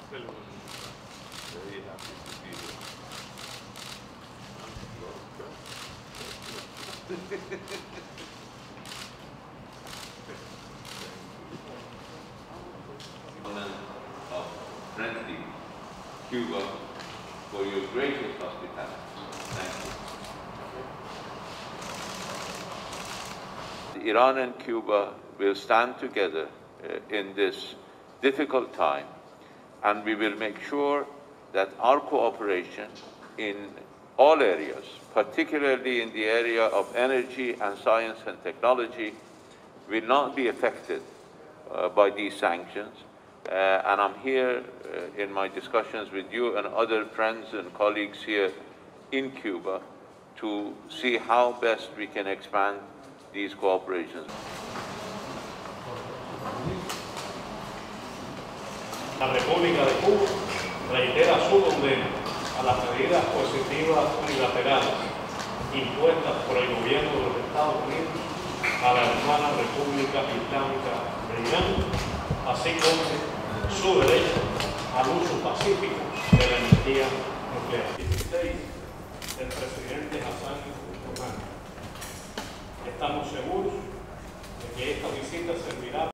Very happy to be here. Of friendly Cuba for your gracious hospitality. Thank you. Iran and Cuba will stand together in this difficult time, and we will make sure that our cooperation in all areas, particularly in the area of energy and science and technology, will not be affected by these sanctions. And I'm here in my discussions with you and other friends and colleagues here in Cuba to see how best we can expand these cooperations. La República de Cuba reitera su condena a las medidas coercitivas unilaterales impuestas por el gobierno de los Estados Unidos a la hermana República Islámica de Irán, así como su derecho al uso pacífico de la energía nuclear. 16 del presidente Hassan Rouhani. Estamos seguros de que esta visita servirá